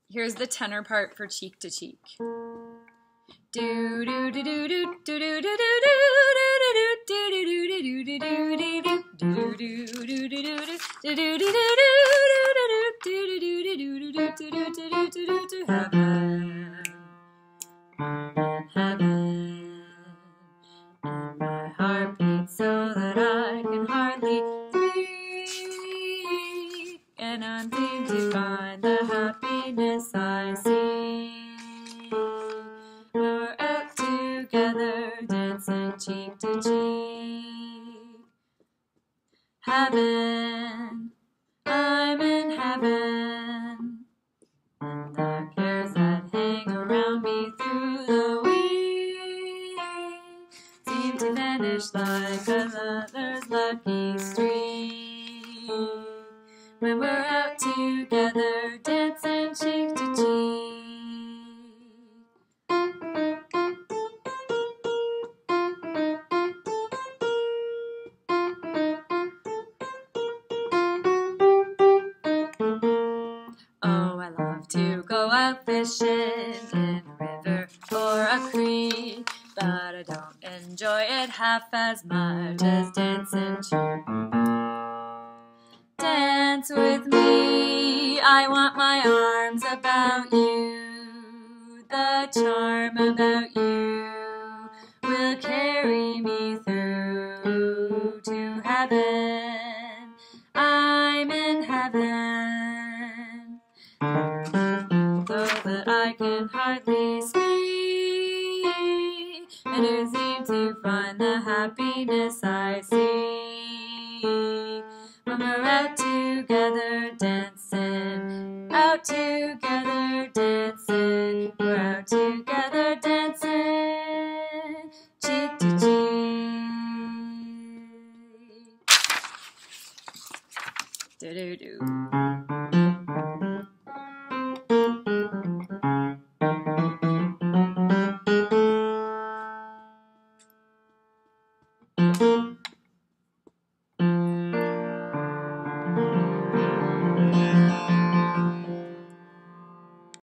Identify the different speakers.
Speaker 1: Here's the tenor part for cheek to cheek. Do do do do do do do do do heaven, heaven, and my heart beats so that I can hardly speak, and I'm seem to find the happiness I see. We're out together, dancing cheek to cheek. Heaven, I'm in heaven, and the cares that hang around me through the week seem to vanish like another's lucky streak. When we're out together, dancing cheek to cheek. Oh, I love to go out fishing in a river or a creek, but I don't enjoy it half as much as dancing cheek. Dance with me, I want my arms about you. The charm about you will carry me through to heaven. I'm in heaven, so that I can hardly speak, and I seem to find the happiness I see. When we're out together dancing, out together dancing, we're out together dancing, cheek to cheek. Do do do.